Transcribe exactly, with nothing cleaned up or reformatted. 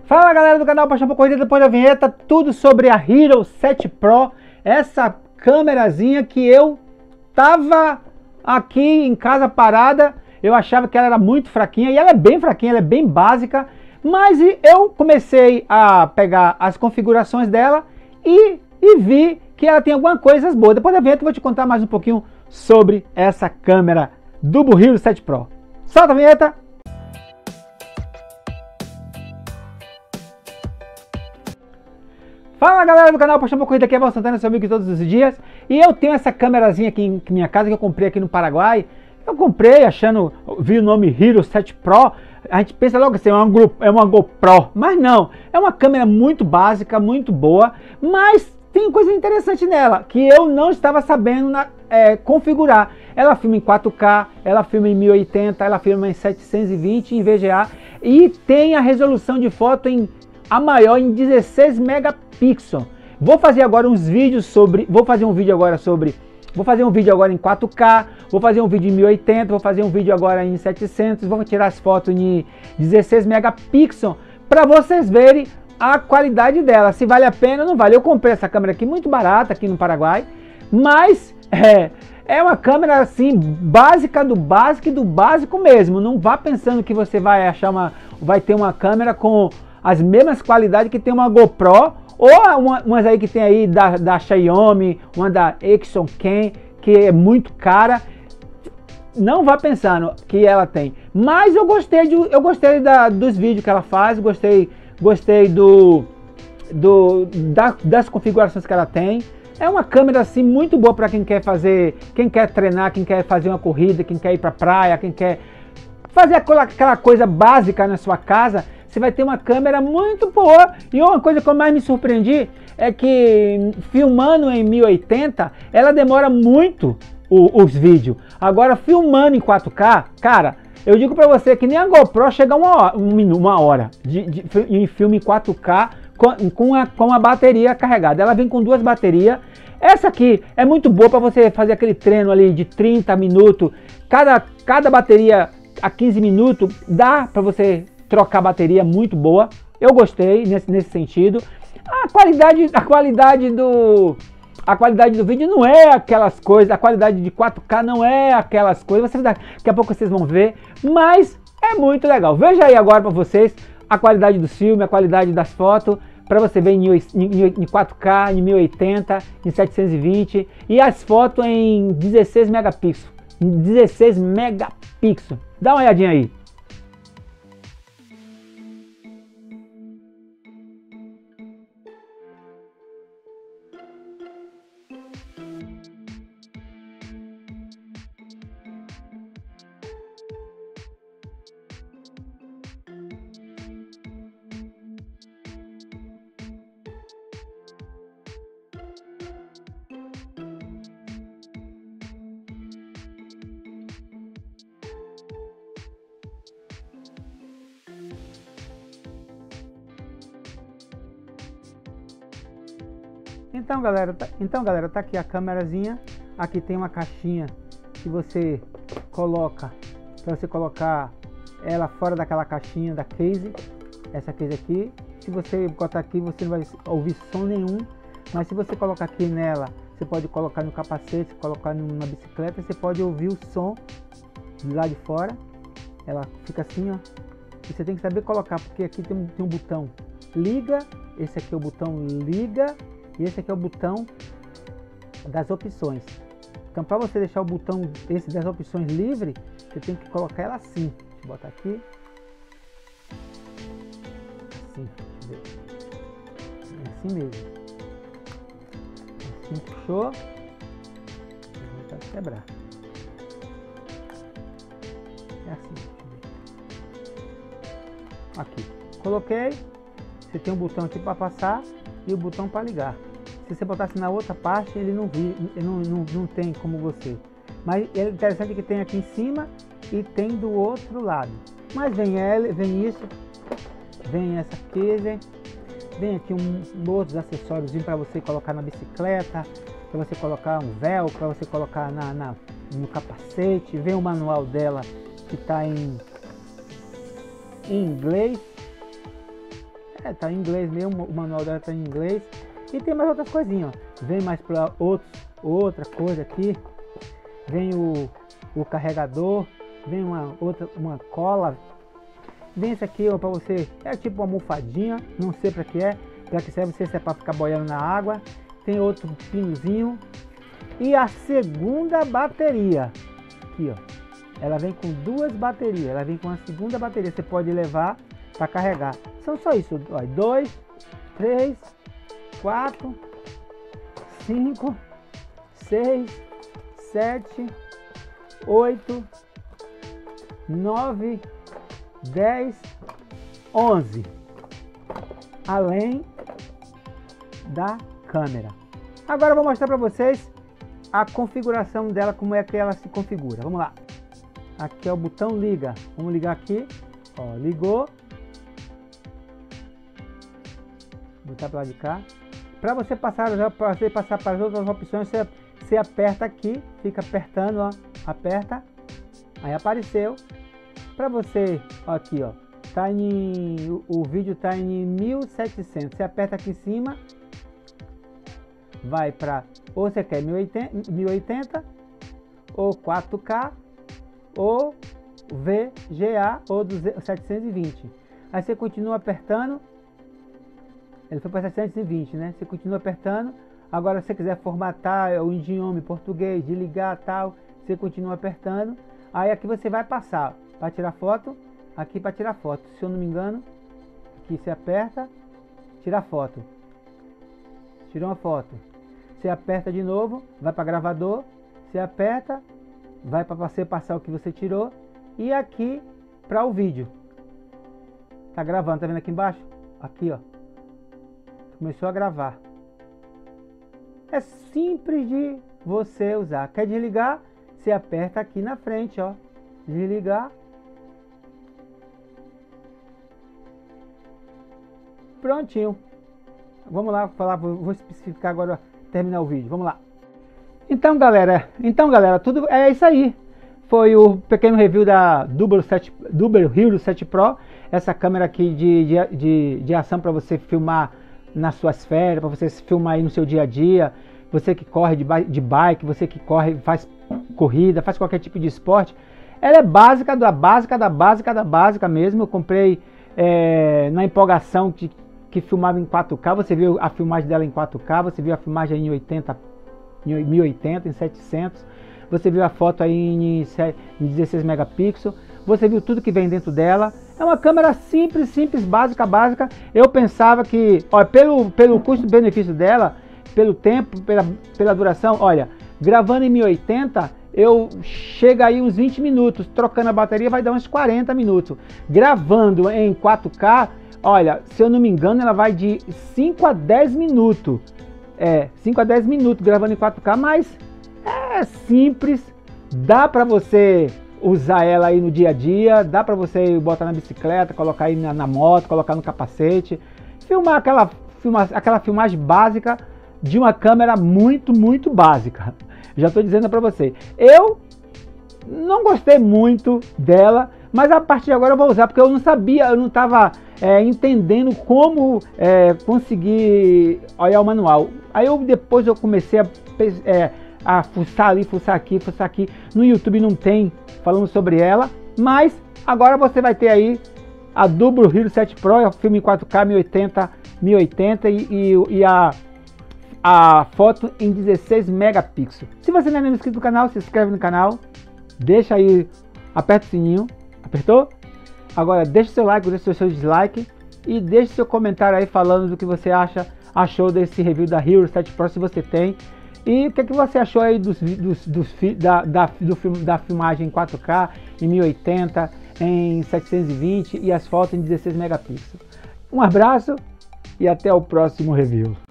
Fala galera do canal Paixão por Corrida, depois da vinheta, tudo sobre a Hero sete Pro, essa câmerazinha que eu tava aqui em casa parada, eu achava que ela era muito fraquinha, e ela é bem fraquinha, ela é bem básica, mas eu comecei a pegar as configurações dela e, e vi que ela tem algumas coisas boas. Depois da vinheta eu vou te contar mais um pouquinho sobre essa câmera do Hero sete Pro. Solta a vinheta! Fala galera do canal Paixão por Corrida, aqui é Val Santana, seu amigo de todos os dias. E eu tenho essa câmerazinha aqui em minha casa que eu comprei aqui no Paraguai. Eu comprei achando, vi o nome Hero sete Pro, a gente pensa logo assim, é uma, é uma GoPro, mas não, é uma câmera muito básica, muito boa, mas tem coisa interessante nela, que eu não estava sabendo na, é, configurar. Ela filma em quatro K, ela filma em mil e oitenta, ela filma em setecentos e vinte em V G A e tem a resolução de foto em a maior em dezesseis megapixels. Vou fazer agora uns vídeos sobre, vou fazer um vídeo agora sobre, vou fazer um vídeo agora em quatro K, vou fazer um vídeo em mil e oitenta, vou fazer um vídeo agora em setecentos, vou tirar as fotos em dezesseis megapixels para vocês verem a qualidade dela, se vale a pena ou não vale. Eu comprei essa câmera aqui muito barata aqui no Paraguai, mas é, é uma câmera assim básica do básico e do básico mesmo. Não vá pensando que você vai achar uma, vai ter uma câmera com as mesmas qualidades que tem uma GoPro, ou uma, umas aí que tem aí da, da Xiaomi, uma da Action Cam, que é muito cara. Não vá pensando que ela tem. Mas eu gostei, de, eu gostei da, dos vídeos que ela faz, gostei, gostei do, do, da, das configurações que ela tem. É uma câmera assim muito boa para quem quer fazer, quem quer treinar, quem quer fazer uma corrida, quem quer ir para praia, quem quer fazer aquela, aquela coisa básica na sua casa. Você vai ter uma câmera muito boa. E uma coisa que eu mais me surpreendi é que filmando em mil e oitenta, ela demora muito o, os vídeos. Agora filmando em quatro K, cara, eu digo pra você que nem a GoPro chega uma hora, uma hora de, de, em filme em quatro K com, com, a, com a bateria carregada. Ela vem com duas baterias. Essa aqui é muito boa para você fazer aquele treino ali de trinta minutos. Cada, cada bateria a quinze minutos dá para você trocar bateria, muito boa. Eu gostei nesse, nesse sentido. A qualidade, a qualidade do a qualidade do vídeo não é aquelas coisas, a qualidade de quatro K não é aquelas coisas. Você, daqui a pouco vocês vão ver, mas é muito legal. Veja aí agora para vocês a qualidade do filme, a qualidade das fotos, para você ver em, em, em quatro K, em mil e oitenta, em setecentos e vinte e as fotos em dezesseis megapixels. Em dezesseis megapixels. Dá uma olhadinha aí. Então galera, tá, então galera, tá aqui a câmerazinha. Aqui tem uma caixinha que você coloca, para você colocar ela fora daquela caixinha da case. Essa case aqui, se você botar aqui você não vai ouvir som nenhum, mas se você colocar aqui nela, você pode colocar no capacete, colocar na bicicleta, você pode ouvir o som de lá de fora. Ela fica assim, ó, e você tem que saber colocar, porque aqui tem um, tem um botão liga, esse aqui é o botão liga, e esse aqui é o botão das opções. Então, para você deixar o botão esse das opções livre, você tem que colocar ela assim. Deixa eu botar aqui. Assim, deixa eu ver. É assim mesmo. Assim, puxou. Vou tentar quebrar. É assim. Deixa eu ver. Aqui. Coloquei. Você tem um botão aqui para passar e o botão para ligar. Se você botasse na outra parte, ele não, vi, ele não, não, não tem como você. Mas é interessante que tem aqui em cima e tem do outro lado. Mas vem ela, vem isso, vem essa case, vem aqui um, um outros acessórios para você colocar na bicicleta, para você colocar um véu, para você colocar na, na, no capacete. Vem o manual dela que está em, em inglês. É, tá em inglês mesmo, o manual dela tá em inglês. E tem mais outras coisinhas, ó. Vem mais para outros, outra coisa aqui. Vem o, o carregador, vem uma outra, uma cola. Vem esse aqui, ó, para você, é tipo uma almofadinha, não sei para que é, para que serve, não sei se é para ficar boiando na água. Tem outro pinozinho. E a segunda bateria, aqui ó, ela vem com duas baterias, ela vem com a segunda bateria, você pode levar para carregar. São só isso, ó, dois, três, quatro, cinco, seis, sete, oito, nove, dez, onze, além da câmera. Agora eu vou mostrar para vocês a configuração dela, como é que ela se configura. Vamos lá. Aqui é o botão liga. Vamos ligar aqui. Ó, ligou. Vou botar para lá de cá. Para você passar, para você passar para as outras opções, você, você aperta aqui, fica apertando, ó, aperta. Aí apareceu. Para você, ó, aqui, ó, tá em, o, o vídeo tá em mil e setecentos. Você aperta aqui em cima, vai para, ou você quer mil e oitenta, ou quatro K, ou V G A, ou setecentos e vinte. Aí você continua apertando, ele foi para setecentos e vinte, né? Você continua apertando. Agora, se você quiser formatar o idioma português, desligar tal, você continua apertando. Aí aqui você vai passar para tirar foto, aqui para tirar foto. Se eu não me engano, aqui você aperta, tira foto. Tirou uma foto. Você aperta de novo, vai para gravador, você aperta, vai para você passar o que você tirou, e aqui para o vídeo. Tá gravando, tá vendo aqui embaixo? Aqui, ó. Começou a gravar. É simples de você usar. Quer desligar? Você aperta aqui na frente, ó. Desligar. Prontinho. Vamos lá falar, vou especificar agora, terminar o vídeo. Vamos lá. Então, galera, então, galera, tudo é isso aí. Foi o pequeno review da Double Hero sete Pro, essa câmera aqui de, de, de, de ação para você filmar nas suas férias, para você filmar aí no seu dia a dia, você que corre de, de bike, você que corre, faz corrida, faz qualquer tipo de esporte. Ela é básica, da básica, da básica, da básica mesmo. Eu comprei é, na empolgação de, que filmava em quatro K, você viu a filmagem dela em quatro K, você viu a filmagem em oitenta, em mil e oitenta, em setecentos, você viu a foto aí em, em dezesseis megapixels, você viu tudo que vem dentro dela. É uma câmera simples, simples, básica, básica. Eu pensava que, ó, pelo, pelo custo-benefício dela, pelo tempo, pela, pela duração, olha, gravando em mil e oitenta, eu chego aí uns vinte minutos, trocando a bateria vai dar uns quarenta minutos. Gravando em quatro K, olha, se eu não me engano, ela vai de cinco a dez minutos. É, cinco a dez minutos gravando em quatro K, mas é simples, dá para você usar ela aí no dia a dia, dá para você botar na bicicleta, colocar aí na, na moto, colocar no capacete, filmar aquela, filmar aquela filmagem básica de uma câmera muito, muito básica. Já estou dizendo para você, eu não gostei muito dela, mas a partir de agora eu vou usar, porque eu não sabia, eu não estava é, entendendo como é, conseguir olhar o manual. Aí eu, depois eu comecei a, é, a fuçar ali, fuçar aqui, fuçar aqui. No YouTube não tem falando sobre ela, mas agora você vai ter aí a Double Hero sete Pro, é o filme em quatro K, mil e oitenta, mil e oitenta e, e, e a, a foto em dezesseis megapixels. Se você não é inscrito no canal, se inscreve no canal, deixa aí, aperta o sininho, apertou? Agora deixa o seu like, deixa o seu dislike e deixa o seu comentário aí falando do que você acha, achou desse review da Hero sete Pro, se você tem. E o que, que você achou aí dos, dos, dos, da, da, do filme, da filmagem em quatro K, em mil e oitenta, em setecentos e vinte e as fotos em dezesseis megapixels. Um abraço e até o próximo review.